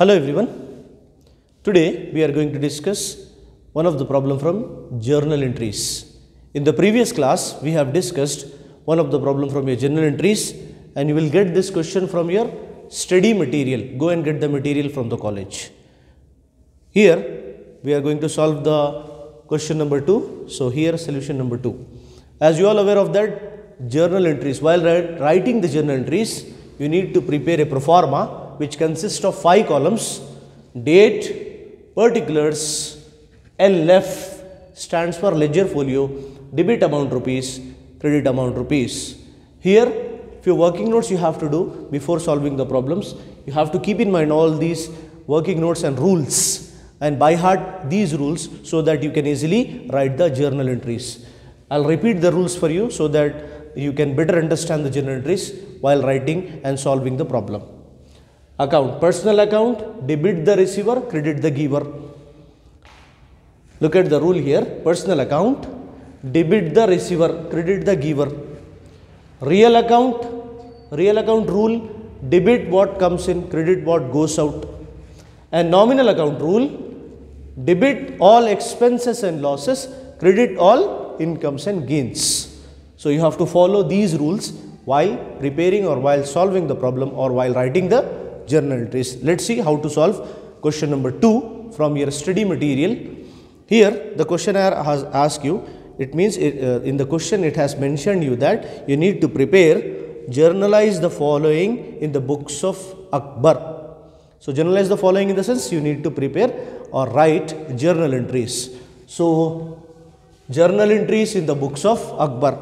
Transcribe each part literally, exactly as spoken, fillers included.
Hello everyone. Today we are going to discuss one of the problem from journal entries. In the previous class we have discussed one of the problem from your journal entries, and you will get this question from your study material. Go and get the material from the college. Here we are going to solve the question number two. So here solution number two. As you all aware of that, journal entries, while writing the journal entries, you need to prepare a proforma which consists of five columns: date, particulars, L F stands for ledger folio, debit amount rupees, credit amount rupees. Here few working notes you have to do before solving the problems. You have to keep in mind all these working notes and rules, and by heart these rules so that you can easily write the journal entries. I'll repeat the rules for you so that you can better understand the journal entries while writing and solving the problem. Account: personal account, debit the receiver, credit the giver. Look at the rule here: personal account, debit the receiver, credit the giver. Real account, real account rule: debit what comes in, credit what goes out. And nominal account rule: debit all expenses and losses, credit all incomes and gains. So you have to follow these rules while preparing or while solving the problem or while writing the journal entries. Let's see how to solve question number two from your study material. Here the questionnaire has asked you, it means it, uh, in the question it has mentioned you that you need to prepare, journalize the following in the books of Akbar. So journalize the following in the sense you need to prepare or write journal entries. So journal entries in the books of Akbar.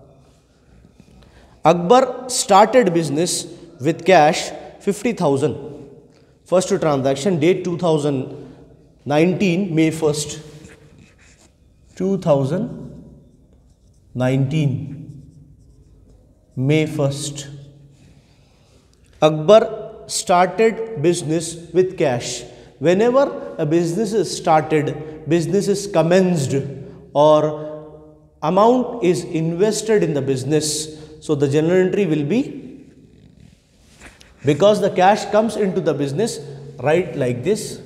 Akbar started business with cash fifty thousand. First transaction date two thousand nineteen, May first. two thousand nineteen, May first. Akbar started business with cash. Whenever a business is started, business is commenced, or amount is invested in the business, so the journal entry will be, because the cash comes into the business, write like this: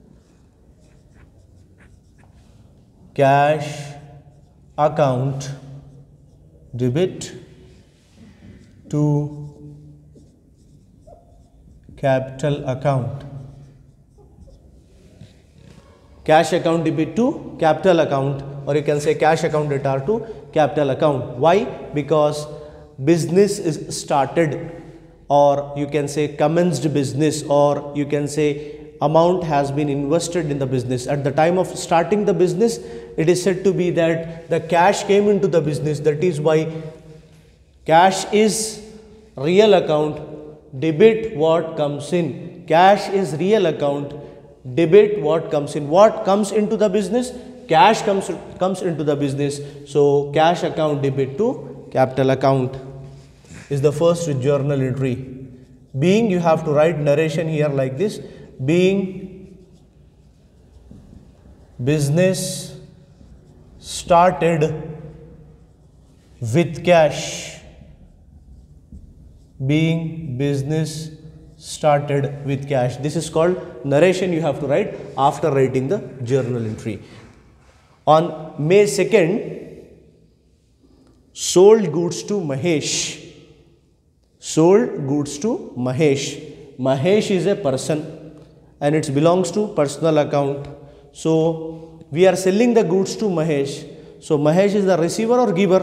cash account debit to capital account. Cash account debit to capital account, or you can say cash account debtor to capital account. Why? Because business is started, or you can say commenced business, or you can say amount has been invested in the business. At the time of starting the business, it is said to be that the cash came into the business. That is why cash is real account, debit what comes in. Cash is real account, debit what comes in. What comes into the business? Cash comes, comes into the business. So cash account debit to capital account is the first journal entry. Being, you have to write narration here like this: being business started with cash. Being business started with cash. This is called narration. You have to write after writing the journal entry. On May second, sold goods to Mahesh. Sold goods to Mahesh. Mahesh is a person and it belongs to personal account. So we are selling the goods to Mahesh. So Mahesh is the receiver or giver?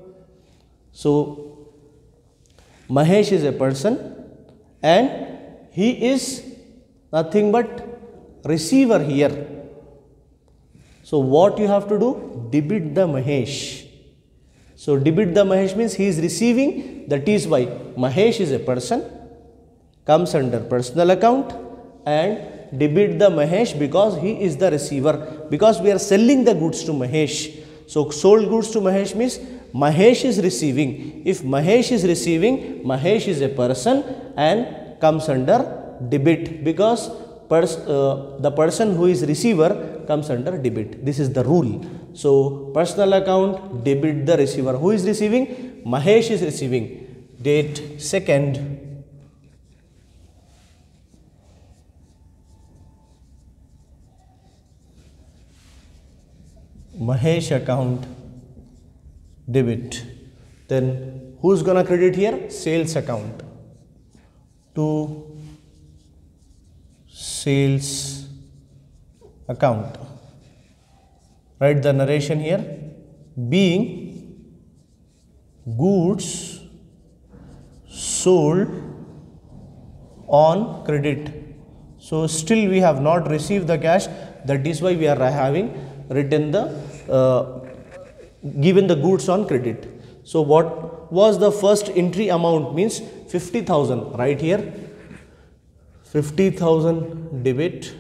So Mahesh is a person and he is nothing but receiver here. So what you have to do? Debit the Mahesh. So debit the Mahesh means he is receiving. That is why Mahesh is a person, comes under personal account, and debit the Mahesh because he is the receiver, because we are selling the goods to Mahesh. So sold goods to Mahesh means Mahesh is receiving. If Mahesh is receiving, Mahesh is a person and comes under debit, because pers uh, the person who is receiver comes under debit. This is the rule. So personal account, debit the receiver. Who is receiving? Mahesh is receiving. Date second, Mahesh account debit. Then who's gonna credit here? Sales account to sales account. Write the narration here. Being goods sold on credit. So still we have not received the cash. That is why we are having written the uh, given the goods on credit. So what was the first entry amount? Means fifty thousand. Right here, fifty thousand debit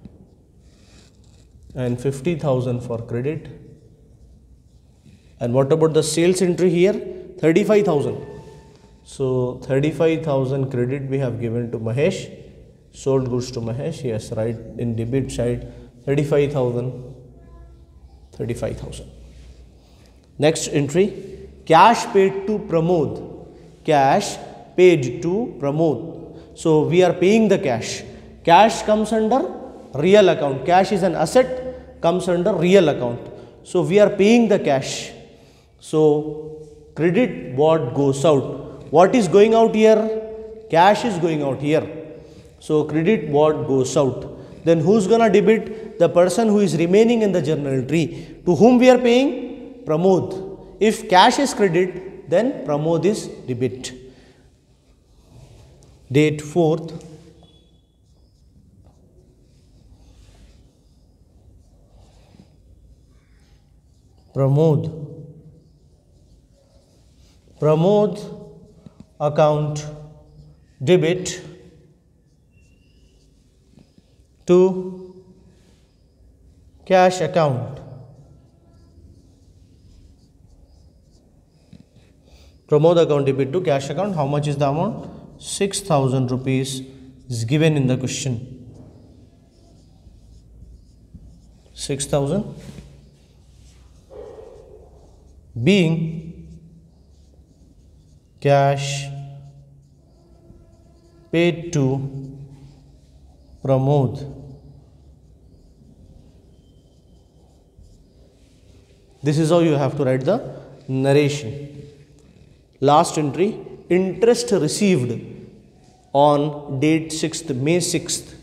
and fifty thousand for credit. And what about the sales entry here? thirty-five thousand. So thirty-five thousand credit we have given to Mahesh, sold goods to Mahesh. Yes, right, in debit side thirty-five thousand, thirty-five thousand. Next entry, cash paid to Pramod. Cash paid to Pramod. So we are paying the cash. Cash comes under real account. Cash is an asset, comes under real account. So we are paying the cash. So credit what goes out. What is going out here? Cash is going out here. So credit what goes out. Then who's gonna debit? The person who is remaining in the journal entry. To whom we are paying? Pramod. If cash is credit, then Pramod is debit. Date fourth. Pramod. Pramod account debit to cash account. Pramod account debit to cash account. How much is the amount? six thousand rupees is given in the question. six thousand. Being cash paid to Pramod. This is how you have to write the narration. Last entry, interest received on date sixth, May sixth.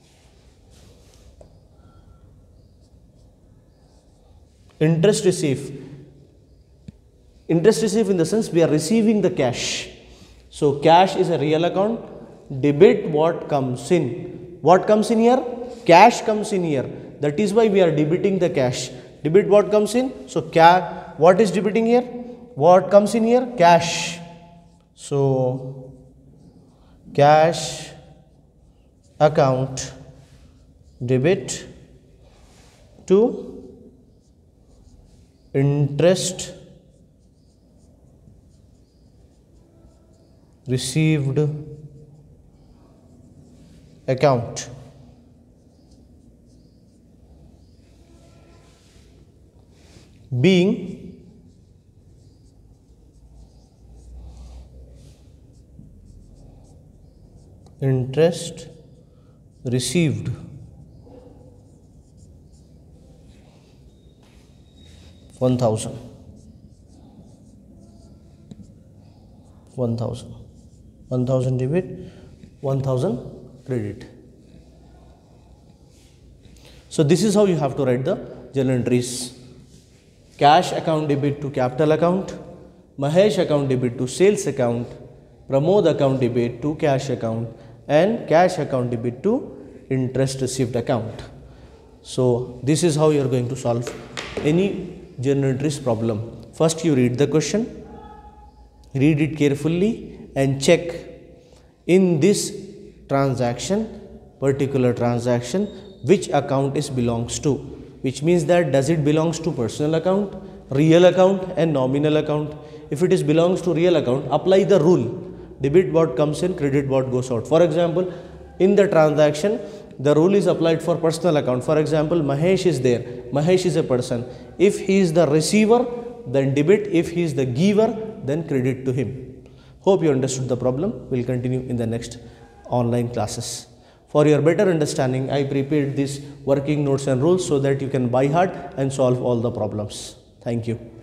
Interest received. Interest received in the sense we are receiving the cash. So cash is a real account. Debit what comes in. What comes in here? Cash comes in here. That is why we are debiting the cash. Debit what comes in. So ca what is debiting here? What comes in here? Cash. So cash account debit to interest received account. Being interest received one thousand. one thousand. one thousand debit, one thousand credit. So this is how you have to write the journal entries. Cash account debit to capital account, Mahesh account debit to sales account, Pramod account debit to cash account, and cash account debit to interest received account. So this is how you are going to solve any journal entries problem. First you read the question, read it carefully and check in this transaction, particular transaction, which account is belongs to, which means that does it belongs to personal account, real account and nominal account. If it is belongs to real account, apply the rule, debit what comes in, credit what goes out. For example, in the transaction the rule is applied for personal account. For example, Mahesh is there, Mahesh is a person. If he is the receiver, then debit. If he is the giver, then credit to him. Hope you understood the problem. We will continue in the next online classes. For your better understanding, I prepared these working notes and rules so that you can by heart and solve all the problems. Thank you.